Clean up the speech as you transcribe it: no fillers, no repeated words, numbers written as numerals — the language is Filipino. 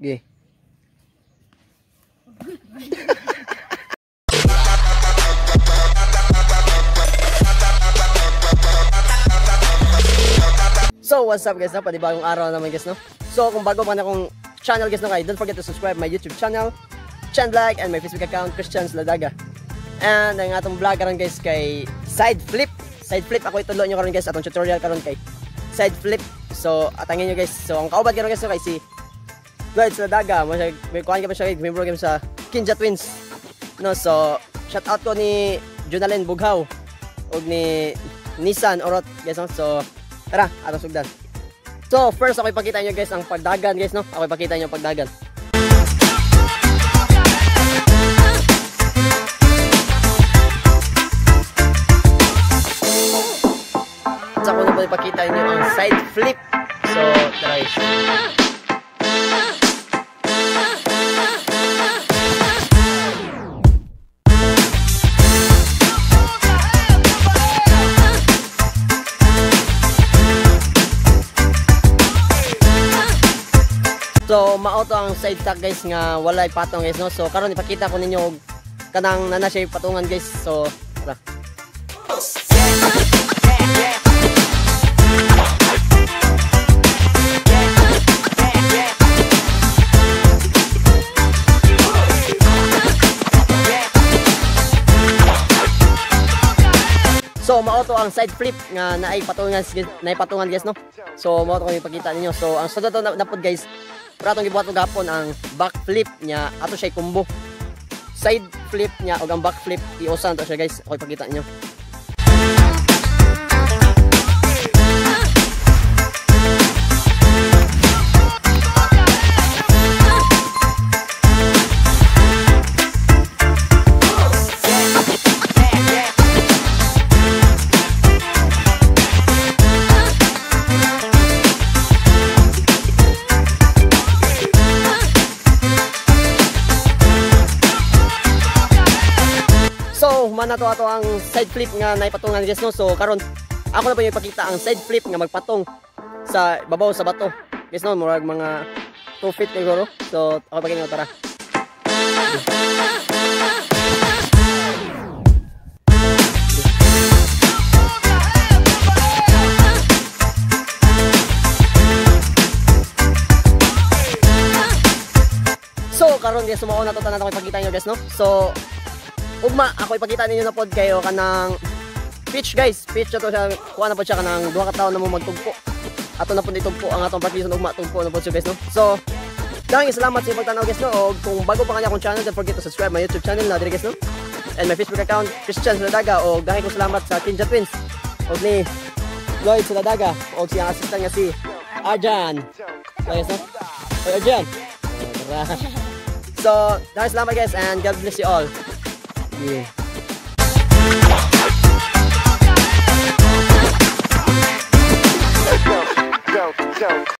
Okay. So what's up guys, no? Panibagong araw naman guys, no? So kung bago pa na akong channel guys, no, kayo, don't forget to subscribe my YouTube channel, Chanblog, and my Facebook account, Christian Sladaga. And ang atong vlog karon guys kay side flip. Side flip ako itulo nyo karon guys, atong tutorial karon kay side flip. So atangin nyo guys. So ang kaubad karon guys, no, kay si Lloyd Sladaga. May kuhan ka pa siya, member game sa Kinja Twins. No, so shout out ko ni Jonalyn Bughaw og ni Nissan Orot guys, no? So tara, atong sugdan. So first ako ipakita nyo guys ang pagdagan guys, no? Ako ipakita nyo ang pagdagan. So ako na po ipakita nyo ang side flip. So tara guys. So mauto ang side tack guys nga walay patong guys, no. So karon ipakita ko ninyo kanang nana siya patungan guys. So tara. So mauto ang side flip nga naay patungan guys, no. So mauto ko ipakita ninyo. So ang sunod na pod guys, para itong gibuhat gapon ang back flip niya, ato siya combo. Side flip niya o ang back flip, iusan to siya guys. Ako ipakita nyo. So, mana to ato ang side flip nga naipatungan guys, no. So, karon ako na pa yung ipakita ang side flip nga magpatong sa babaw sa bato. Guys, no, murag mga 2 feet siguro. So, ako pagin tara. So, karon guys, sumaon na to tanan ako ipakita nyo guys, no. So, ugma ako ipakita ninyo na pod kayo kanang pitch guys. Pitch na to siya, kuha na po siya kanang 2 ka taon na mo magtugpo. Ato na po itugpo ang atong practice ugma tugpo na po siya guys, no. So daghang salamat sa pagtanaw guys, no. Og kung bago pa kanya akong channel, don't forget to subscribe my YouTube channel na diri guys, no. And my Facebook account, Christian Sladaga. Og daghang ko salamat sa Kinja Twins og ni Lloyd Sladaga og siyang assistant nga si Arjan. So guys, no. Hey Arjan. So daghang salamat guys and God bless you all. Yeah.